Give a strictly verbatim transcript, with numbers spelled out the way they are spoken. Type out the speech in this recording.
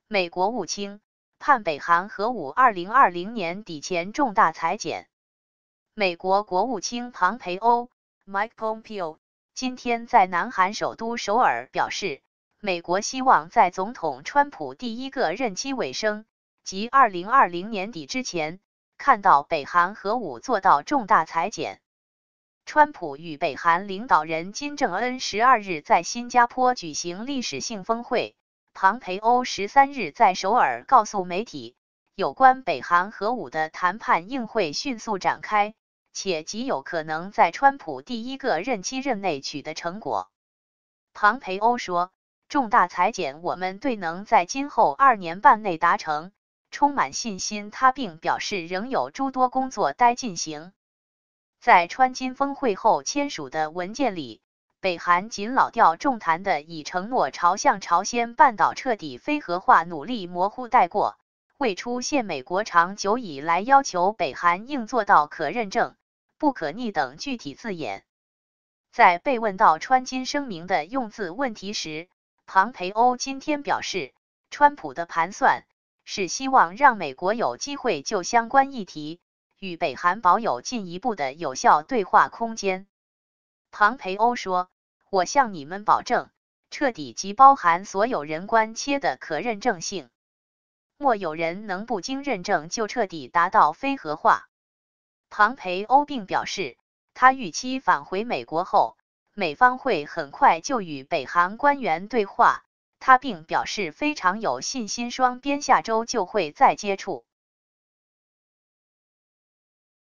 美国务卿盼北韩核武二零二零年底前重大裁减。美国国务卿庞培欧 （Mike Pompeo） 今天在南韩首都首尔表示，美国希望在总统川普第一个任期尾声，即二零二零年底之前，看到北韩核武做到重大裁减。川普与北韩领导人金正恩十二日在新加坡举行历史性峰会。庞培欧十三日在首尔告诉媒体，有关北韩核武的谈判应会迅速展开，且极有可能在川普第一个任期任内取得成果。庞培欧说，重大裁减我们对能在今后二年半内达成充满信心，他并表示仍有诸多工作待进行。在川金峰会后签署的文件里，北韩仅老调重弹的以承诺朝向朝鲜半岛彻底非核化努力模糊带过，未出现美国长久以来要求北韩应做到可认证、不可逆等具体字眼。在被问到川金声明的用字问题时，庞培欧今天表示，川普的盘算是希望让美国有机会就相关议题与北韩保有进一步的有效对话空间。庞培欧说，我向你们保证，彻底及包含所有人关切的可认证性。莫有人能不经认证就彻底达到非核化。庞培欧并表示，他预期返回美国后，美方会很快就与北韩官员对话。他并表示非常有信心双边下周就会再接触。